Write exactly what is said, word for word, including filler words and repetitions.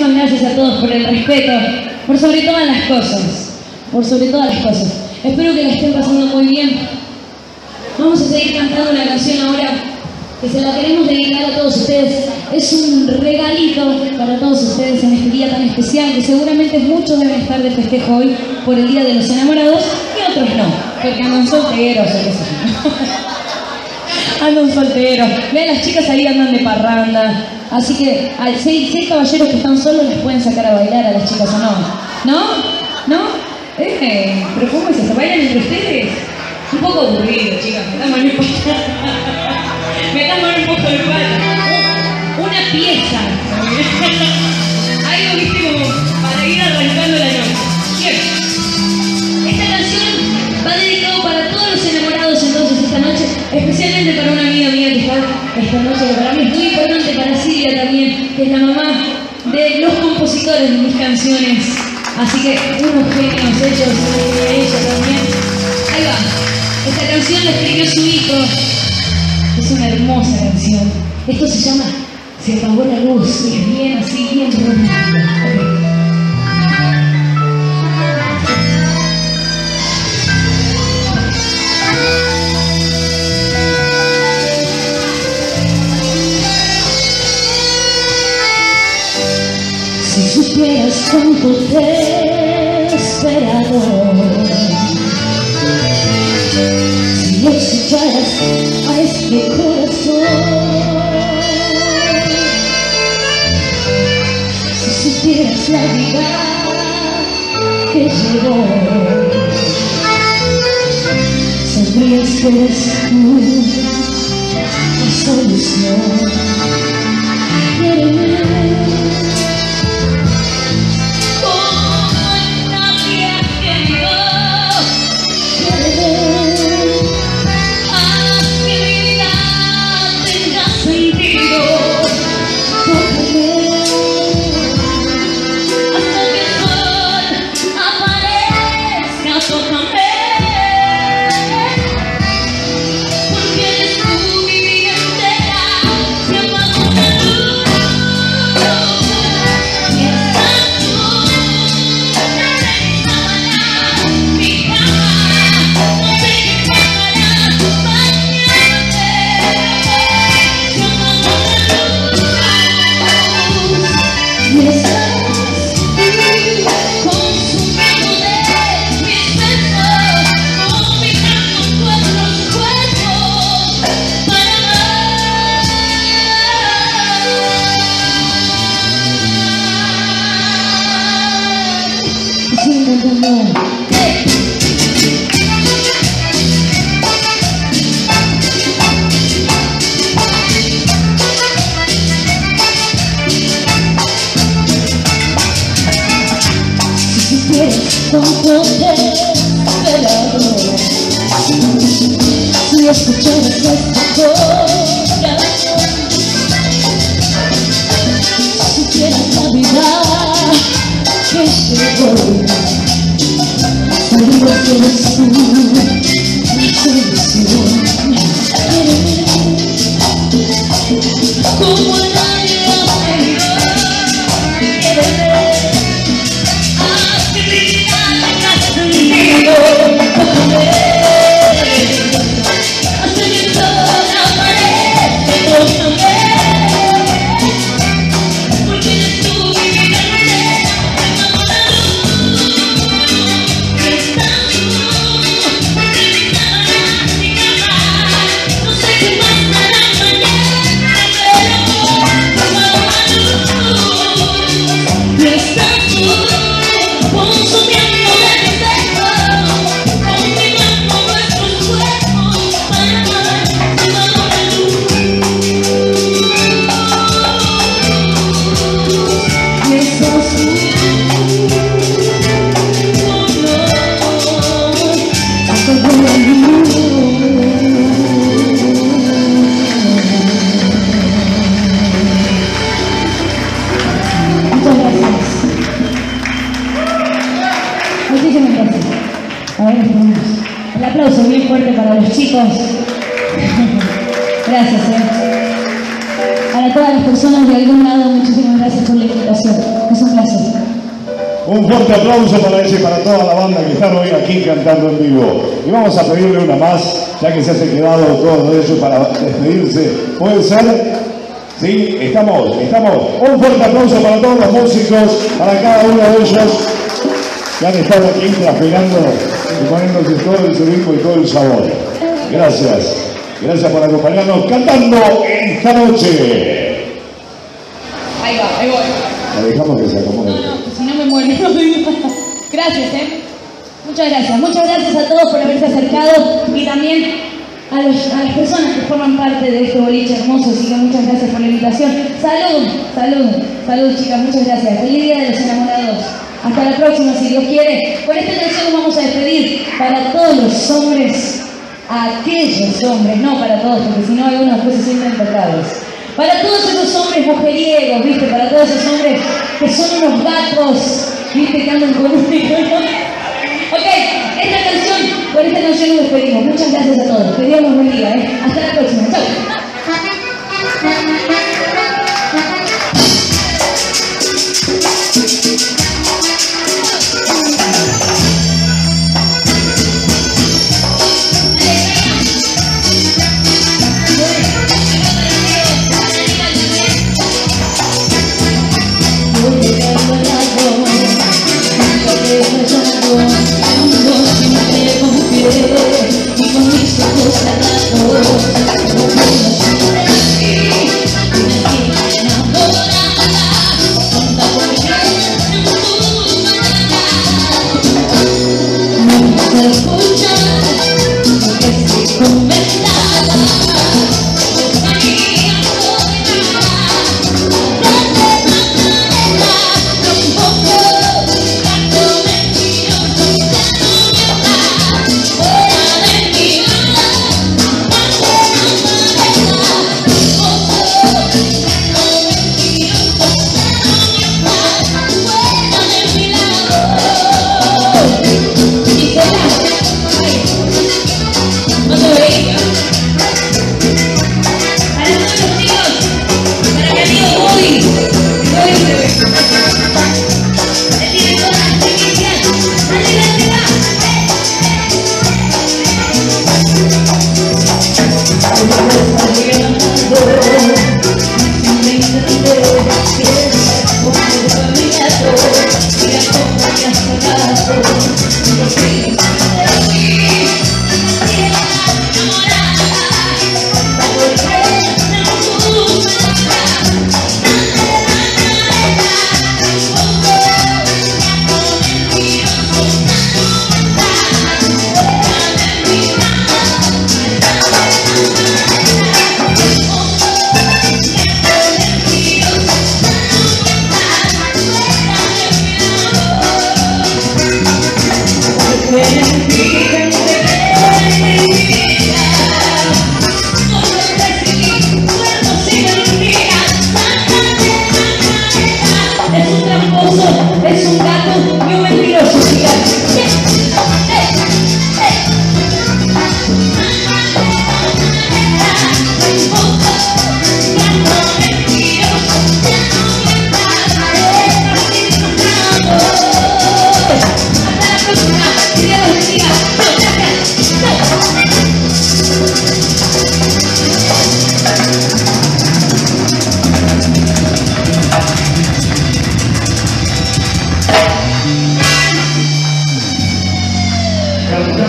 muchísimas gracias a todos por el respeto, por sobre todas las cosas, por sobre todas las cosas. Espero que la estén pasando muy bien. Vamos a seguir cantando una canción ahora que se la queremos dedicar a todos ustedes. Es un regalito para todos ustedes en este día tan especial, que seguramente muchos deben estar de festejo hoy por el Día de los Enamorados y otros no, porque andan solteros o qué sé yo. Andan solteros. Vean, las chicas ahí andan de parranda. Así que si hay, si hay caballeros que están solos, les pueden sacar a bailar a las chicas o no. ¿No? ¿No? Eh, ¿Pero cómo es eso? ¿Bailan entre ustedes? Un poco aburrido, chicas. Me dan mal un poco. Me dan mal un poco el palo. Una pieza. Algo, viste, como para ir arrancando la noche. Bien. Esta canción va dedicado para todos los enamorados entonces esta noche, especialmente para una amiga mía que está esta noche, que para mí es muy importante, para Silvia también, que es la mamá de los compositores de mis canciones. Así que unos genios ellos, ella también. Ahí va. Esta canción la escribió su hijo. Es una hermosa canción. Esto se llama Se apagó la luz. Y es bien así, bien romántico. Okay. Si supieras cuánto te he esperado, si escucharas a este corazón, si supieras la vida que llevo, sabrías que eres tú la solución. Quiéreme cuánto te he esperado, si escucharas este corazón, si supieras la vida que llegó, sabrías que eres tú la solución. Como nadie hace yo, quiéreme. Muchísimas gracias. A ver, el aplauso bien fuerte para los chicos. Gracias, eh. Para todas las personas de algún lado, muchísimas gracias por la invitación. Un fuerte aplauso para ella y para toda la banda que están hoy aquí cantando en vivo. Y vamos a pedirle una más, ya que se ha quedado todo ello para despedirse. ¿Puede ser? Sí, estamos, estamos. Un fuerte aplauso para todos los músicos, para cada uno de ellos que han estado aquí transpirando y poniéndose todo el ritmo y todo el sabor. Gracias. Gracias por acompañarnos cantando esta noche. Ahí va, ahí voy. La dejamos que se acomode. No, no, si no me muero. Gracias, ¿eh? Muchas gracias. Muchas gracias a todos por haberse acercado y también a, los, a las personas que forman parte de este boliche hermoso. Así que muchas gracias por la invitación. Salud, salud, salud, chicas. Muchas gracias. Feliz Día de los Enamorados. Hasta la próxima, si Dios quiere. Con esta canción nos vamos a despedir para todos los hombres, aquellos hombres, no para todos, porque si no algunos después se sienten tocados. Para todos esos hombres mujeriegos, ¿viste? Para todos esos hombres que son unos gatos, ¿viste? Que andan con un micrófono. Ok, esta canción, con esta canción nos despedimos. Muchas gracias a todos. Que Dios nos bendiga, ¿eh? Hasta la próxima. Chau. Y con mis ojos cerrados Cantando